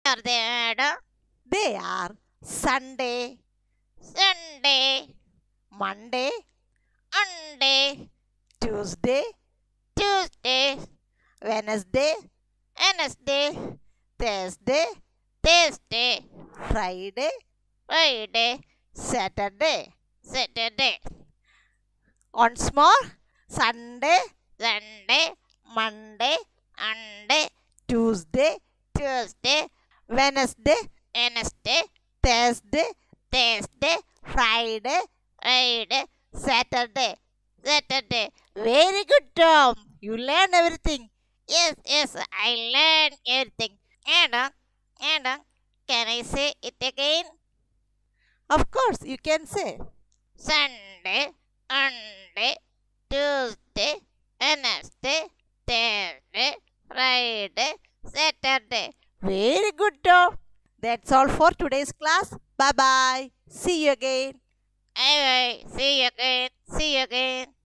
are they, madam? They are Sunday, Sunday, Monday, Monday, Tuesday, Tuesday, Wednesday, Wednesday, Thursday, Thursday, Friday, Friday, Saturday. Saturday, Once more, Sunday, Sunday, Monday, Monday, Tuesday, Tuesday, Wednesday, Wednesday, Thursday, Thursday, Friday, Friday, Saturday. Saturday. Very good, Tom. You learned everything. Yes, I learned everything. Madam, can I say it again? Of course, you can say. Sunday, Monday, Tuesday, Wednesday, Thursday, Friday, Saturday. Very good, Tom. That's all for today's class. Bye bye. See you again. Bye bye. See you again.